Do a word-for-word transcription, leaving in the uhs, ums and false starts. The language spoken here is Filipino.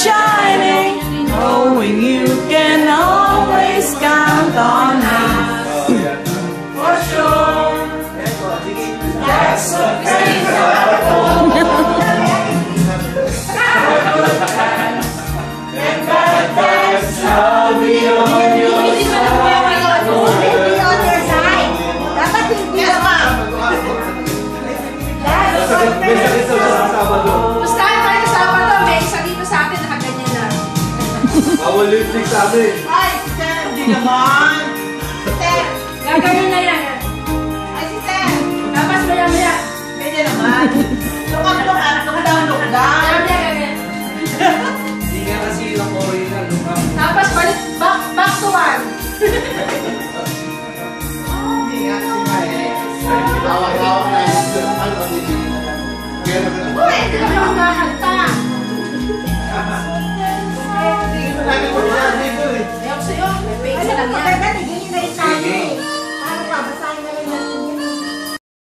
shining, knowing you can always count on me. For sure, that's the face I hold. And that that's how we on your side. On your side. Dapat hindi naman. Pustahan tayo sa Sabado. May isa dito sa akin nakaganyan na. Bawal lipstick sa amin. Ay, Sir. Hindi naman. Sir. Gaganon na yan. Ay, si Sir. Tapos maya maya. Pwede naman. Lukak-lukak. Lukak-lukak. Hindi nga kasi yung original. Tapos balik. Back, back to one. Hindi nga si Maya. Tawag-tawag na yun. Ano ba dito? Uy, hindi naman ako nakakanta. Ayoko sa'yo. May face lang yan.